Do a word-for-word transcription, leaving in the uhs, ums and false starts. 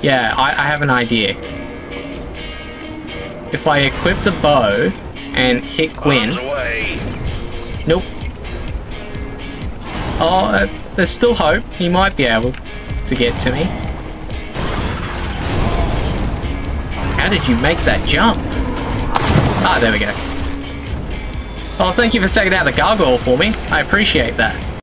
Yeah, I, I have an idea. If I equip the bow and hit Gwyn... Nope. Oh, uh, there's still hope. He might be able to get to me. How did you make that jump? Ah, there we go. Oh, thank you for taking out the gargoyle for me. I appreciate that.